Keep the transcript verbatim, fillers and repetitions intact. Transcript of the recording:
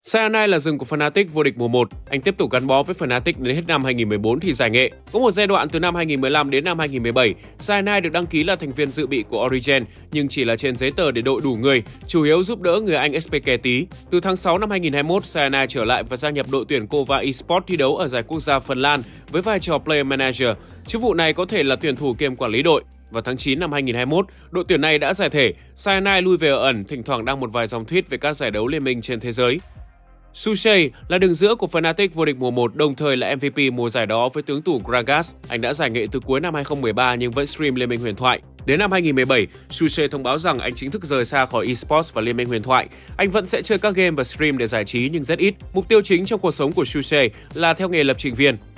Cyanide là rừng của Fnatic vô địch mùa một. Anh tiếp tục gắn bó với Fnatic đến hết năm hai nghìn không trăm mười bốn thì giải nghệ. Có một giai đoạn từ năm hai nghìn không trăm mười lăm đến năm hai nghìn không trăm mười bảy, Cyanide được đăng ký là thành viên dự bị của Origen, nhưng chỉ là trên giấy tờ để đội đủ người, chủ yếu giúp đỡ người Anh ét pê ca Tí. Từ tháng sáu năm hai nghìn không trăm hai mươi mốt, Cyanide trở lại và gia nhập đội tuyển Kova Esports thi đấu ở giải quốc gia Phần Lan với vai trò Player Manager. Chức vụ này có thể là tuyển thủ kiêm quản lý đội. Vào tháng chín năm hai nghìn không trăm hai mươi mốt, đội tuyển này đã giải thể. Cyanide lui về ở ẩn, thỉnh thoảng đăng một vài dòng tweet về các giải đấu liên minh trên thế giới. Suchet là đường giữa của Fnatic vô địch mùa một, đồng thời là em vê pê mùa giải đó với tướng tủ Gragas. Anh đã giải nghệ từ cuối năm hai nghìn không trăm mười ba nhưng vẫn stream Liên minh Huyền Thoại. Đến năm hai nghìn không trăm mười bảy, Suchet thông báo rằng anh chính thức rời xa khỏi esports và Liên minh Huyền Thoại. Anh vẫn sẽ chơi các game và stream để giải trí nhưng rất ít. Mục tiêu chính trong cuộc sống của Suchet là theo nghề lập trình viên.